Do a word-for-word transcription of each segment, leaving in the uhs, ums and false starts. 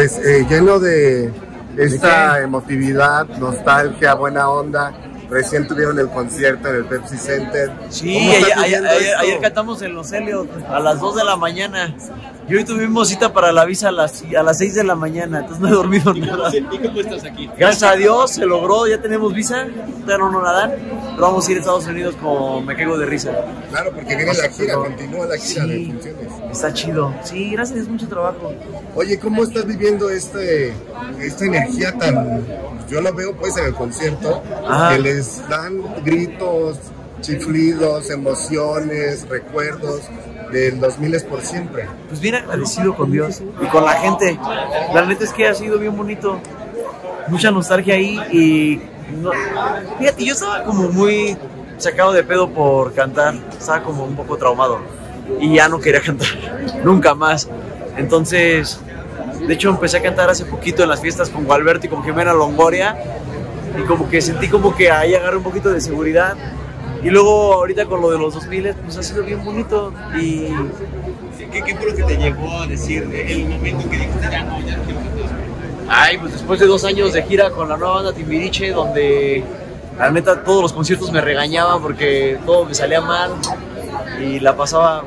pues eh, lleno de esta emotividad, nostalgia, buena onda. Recién tuvieron el concierto en el Pepsi Center. Sí, ayer, ayer, ayer, ayer cantamos en Los Helios a las dos de la mañana. Y hoy tuvimos cita para la visa a las, a las seis de la mañana, entonces no he dormido nada. ¿Y cómo estás aquí? Gracias a Dios se logró, ya tenemos visa, todavía no nos la dan, pero vamos a ir a Estados Unidos con Me Caigo de Risa. Claro, porque viene la gira, continúa la gira, sí, de funciones. Está chido, sí, gracias, es mucho trabajo. Oye, ¿cómo estás viviendo este, esta energía tan... Yo lo veo pues en el concierto, Ajá. que les dan gritos, chiflidos, emociones, recuerdos del dos mil es por siempre. Pues bien agradecido con Dios y con la gente. La neta es que ha sido bien bonito. Mucha nostalgia ahí y... No, fíjate, yo estaba como muy sacado de pedo por cantar. Estaba como un poco traumado. Y ya no quería cantar. Nunca más. Entonces... De hecho, empecé a cantar hace poquito en las fiestas con Gualberto y con Jimena Longoria. Y como que sentí como que ahí agarré un poquito de seguridad. Y luego ahorita con lo de los dos mil, pues ha sido bien bonito. Y... ¿Qué, qué fue lo que te llevó a decir el momento que dijiste ya no, ya no quiero cantar? Ay, pues después de dos años de gira con la nueva banda Timbiriche, donde la neta todos los conciertos me regañaban porque todo me salía mal y la pasaba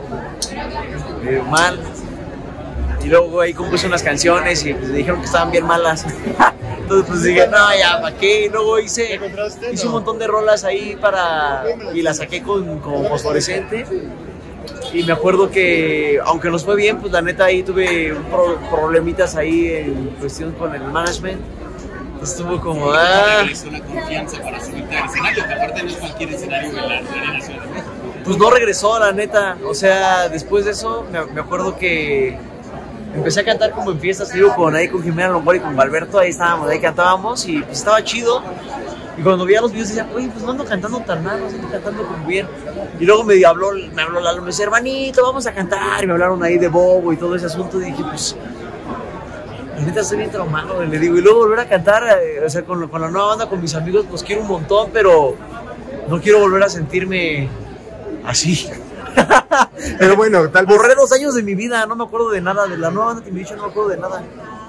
eh, mal. Y luego ahí compuse unas canciones y pues dijeron que estaban bien malas. Entonces pues dije, no, ya, ¿para qué? Y luego hice, hice un montón de rolas ahí para... Y las saqué con, con fosforescente. Y me acuerdo que, aunque nos fue bien, pues la neta ahí tuve un pro, problemitas ahí en cuestión con el management. Estuvo como... ¿Cómo ah, regresó la confianza para subirte al escenario? Que aparte no es cualquier escenario de la Arena Ciudad de México. Pues no regresó, la neta. O sea, después de eso, me, me acuerdo que... Empecé a cantar como en fiestas, digo, con ahí con Jimena Longoria y con Alberto, ahí estábamos, ahí cantábamos y pues estaba chido. Y cuando veía los videos decía, oye, pues no ando cantando tan mal, no ando cantando como bien. Y luego me habló, me habló Lalo, me decía, hermanito, vamos a cantar. Y me hablaron ahí de Bobo y todo ese asunto. Y dije, pues, la neta estoy bien traumado, le digo. Y luego volver a cantar, eh, o sea, con, con la nueva banda, con mis amigos, pues quiero un montón, pero no quiero volver a sentirme así. Pero bueno, tal vez... Borré dos años de mi vida, no me acuerdo de nada. De la nueva banda Timbiriche no me acuerdo de nada.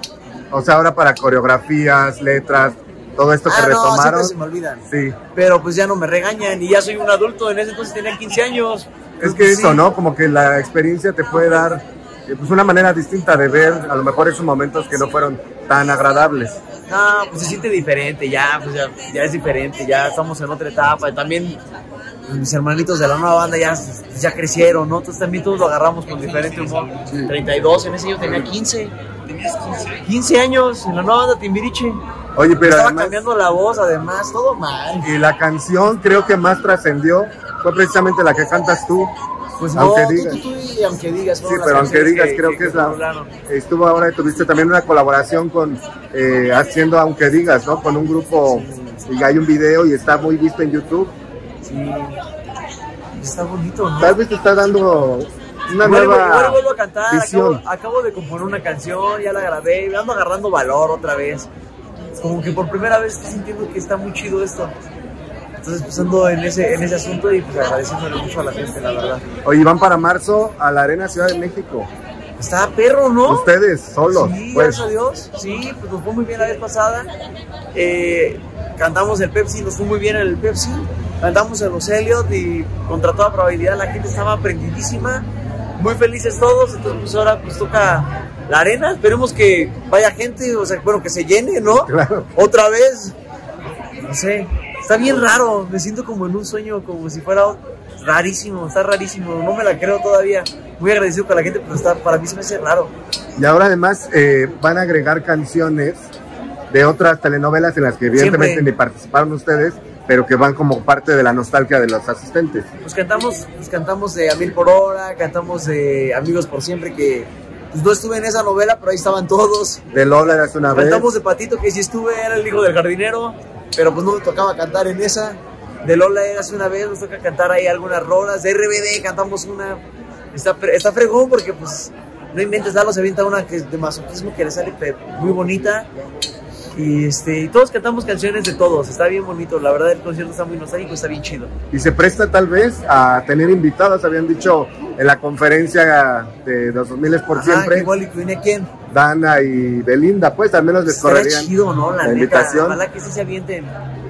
O sea, ahora para coreografías, letras, todo esto que ah, retomaron. No, se me olvidan. Sí. Pero pues ya no me regañan y ya soy un adulto. En ese entonces tenía quince años. Es que eso, sí, ¿no? Como que la experiencia te puede dar eh, pues una manera distinta de ver a lo mejor esos momentos que no fueron tan agradables. No, pues se siente diferente, ya, pues ya, ya es diferente, ya estamos en otra etapa. También mis hermanitos de la nueva banda ya, ya crecieron, ¿no? Entonces también todos lo agarramos con diferente humor. Sí. treinta y dos, en ese yo tenía quince. ¿Tenías quince? quince años en la nueva banda Timbiriche. Oye, pero estaba además, cambiando la voz, además, todo mal. Y la canción creo que más trascendió fue precisamente la que cantas tú. Pues aunque no, digas. Tú, tú, tú, y aunque digas. Sí, pero aunque digas, que, creo que, que es la... Claro. Estuvo ahora, tuviste también una colaboración con, eh, haciendo Aunque Digas, ¿no? Con un grupo, sí. Y hay un video y está muy visto en YouTube. Sí. Está bonito, ¿no? Tal vez te está dando una igual, nueva igual vuelvo a cantar, visión. Acabo, acabo de componer una canción, ya la grabé, me ando agarrando valor otra vez. Como que por primera vez estoy sintiendo que está muy chido esto. Entonces pues ando en ese, en ese asunto y pues agradeciéndole mucho a la gente, la verdad. Oye, van para marzo a la Arena Ciudad de México. Está perro, ¿no? Ustedes, solos. Sí, pues. Gracias a Dios. Sí, pues nos fue muy bien la vez pasada. Eh, cantamos el Pepsi, nos fue muy bien en el Pepsi. Cantamos en Los Helios y contra toda probabilidad la gente estaba prendidísima. Muy felices todos. Entonces pues ahora pues toca la Arena. Esperemos que vaya gente, o sea, bueno, que se llene, ¿no? Claro. Otra vez. No sé. Está bien raro, me siento como en un sueño, como si fuera rarísimo, está rarísimo, no me la creo todavía. Muy agradecido con la gente, pero está, para mí se me hace raro. Y ahora además eh, van a agregar canciones de otras telenovelas en las que evidentemente Siempre. ni participaron ustedes, pero que van como parte de la nostalgia de los asistentes. Pues cantamos, pues cantamos de A Mil por Hora, cantamos de Amigos por Siempre, que pues no estuve en esa novela, pero ahí estaban todos. De Lola eras una vez. Cantamos de Patito, que sí estuve, era el hijo del jardinero. Pero pues no me tocaba cantar en esa. De Lola eras una vez, nos toca cantar ahí algunas rolas. De R B D cantamos una. Está, está fregón porque pues no inventes, Lalo se avienta una que es de masoquismo que le sale muy bonita. Y este y todos cantamos canciones de todos, está bien bonito. La verdad el concierto está muy nostálgico, está bien chido. Y se presta tal vez a tener invitados, habían dicho en la conferencia de dos mil es por Ajá, siempre. igual y que viene quién. Dana y Belinda, pues al menos les Estaría correrían chido, ¿no? La, la neta, invitación. ojalá que sí se avienten.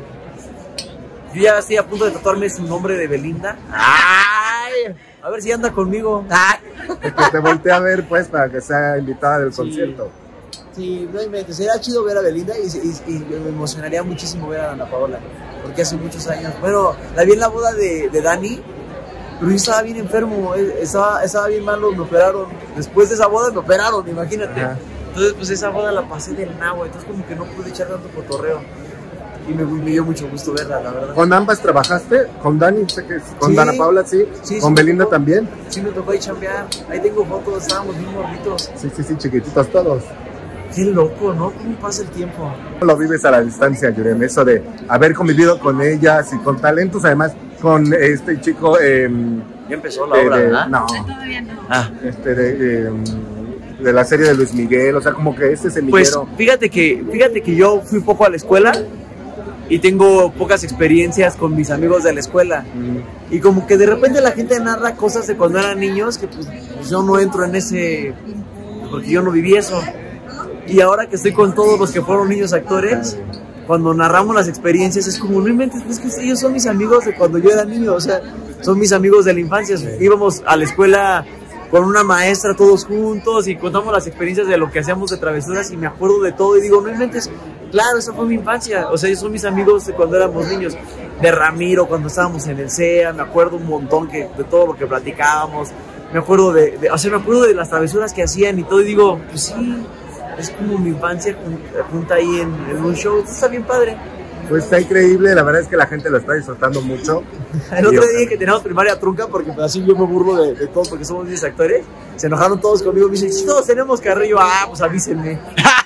Yo ya estoy a punto de tatuarme su nombre de Belinda. ¡Ay! A ver si anda conmigo. ¡Ay! Que te voltee a ver, pues, para que sea invitada del Sí. concierto. Sí, realmente, sería chido ver a Belinda y, y, y me emocionaría muchísimo ver a Ana Paola, porque hace muchos años, bueno, la vi en la boda de, de Dani, pero yo estaba bien enfermo, estaba, estaba bien malo, me operaron, después de esa boda me operaron, imagínate. Ajá. Entonces pues esa boda la pasé del nabo, entonces como que no pude echar tanto cotorreo y me, me dio mucho gusto verla, la verdad. ¿Con ambas trabajaste? ¿Con Dani? Sé que con Sí. Ana Paola, sí. Sí, ¿Con sí, Belinda tocó, también? Sí, me tocó ahí chambear, ahí tengo fotos, estábamos bien morritos. Sí, sí, sí, chiquititos todos. Qué loco, ¿no? ¿Cómo pasa el tiempo? ¿Cómo lo vives a la distancia, Yurem? Eso de haber convivido con ellas y con talentos, además, con este chico... Eh, ya empezó la obra, ¿verdad? No. Todavía no. Ah. Este, de, eh, de la serie de Luis Miguel, o sea, como que este semillero... Pues fíjate que, fíjate que yo fui poco a la escuela y tengo pocas experiencias con mis amigos de la escuela. Mm. Y como que de repente la gente narra cosas de cuando eran niños que pues, pues yo no entro en ese... porque yo no viví eso. Y ahora que estoy con todos los que fueron niños actores, cuando narramos las experiencias es como, no inventes, es que ellos son mis amigos de cuando yo era niño, o sea, son mis amigos de la infancia. Íbamos a la escuela con una maestra todos juntos y contamos las experiencias de lo que hacíamos de travesuras y me acuerdo de todo y digo, no inventes, claro, esa fue mi infancia, o sea, ellos son mis amigos de cuando éramos niños. De Ramiro, cuando estábamos en el C E A, me acuerdo un montón que, de todo lo que platicábamos, me acuerdo de, de, o sea, me acuerdo de las travesuras que hacían y todo y digo, pues sí, es como mi infancia junta ahí en, en un show. Esto está bien padre. Pues está increíble, la verdad es que la gente lo está disfrutando mucho. El otro día que teníamos primaria trunca, porque pues así yo me burlo de, de todos porque somos diez actores, se enojaron todos conmigo, me dicen, si todos tenemos carrillo, ah, pues avísenme.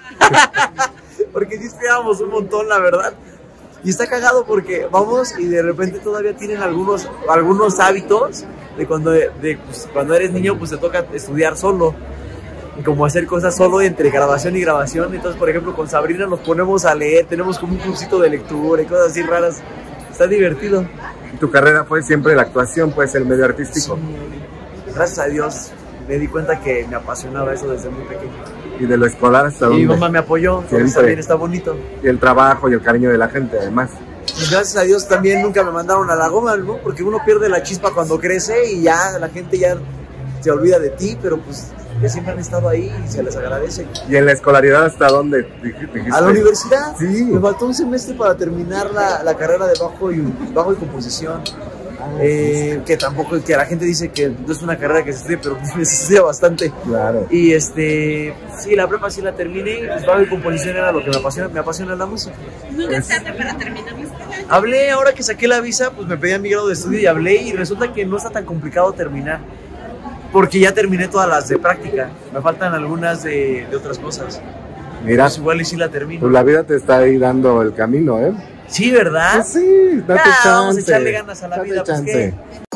Porque sí esperábamos un montón, la verdad. Y está cagado porque vamos y de repente todavía tienen algunos, algunos hábitos de cuando, de, de, pues, cuando eres niño, pues te toca estudiar solo. Como hacer cosas solo entre grabación y grabación. Entonces, por ejemplo, con Sabrina nos ponemos a leer, tenemos como un clubcito de lectura y cosas así raras. Está divertido. Tu carrera fue siempre la actuación, pues el medio artístico. Sí. Gracias a Dios me di cuenta que me apasionaba eso desde muy pequeño. Y de lo escolar hasta dónde. Y mi mamá me apoyó, entonces también está bonito. Y el trabajo y el cariño de la gente, además. Y gracias a Dios también nunca me mandaron a la goma, ¿no? Porque uno pierde la chispa cuando crece y ya la gente ya se olvida de ti, pero pues que siempre han estado ahí y se les agradece. ¿Y en la escolaridad hasta dónde dijiste? ¿A la universidad? Sí. Me faltó un semestre para terminar la, la carrera de bajo y, bajo y composición. Eh, que tampoco, que la gente dice que no es una carrera que se estudia, pero se estudia bastante. Claro. Y este, sí, la prepa sí la terminé y pues bajo y composición era lo que me apasiona, me apasiona la música. ¿Nunca es tarde para terminar la escuela? Hablé, ahora que saqué la visa, pues me pedían mi grado de estudio y hablé y resulta que no está tan complicado terminar. Porque ya terminé todas las de práctica. Me faltan algunas de, de otras cosas. Mira. Pues igual y sí la termino. Pues la vida te está ahí dando el camino, ¿eh? Sí, ¿verdad? Pues sí, date Ah, chance. vamos a echarle ganas a la date vida. Pues, chance. ¿qué?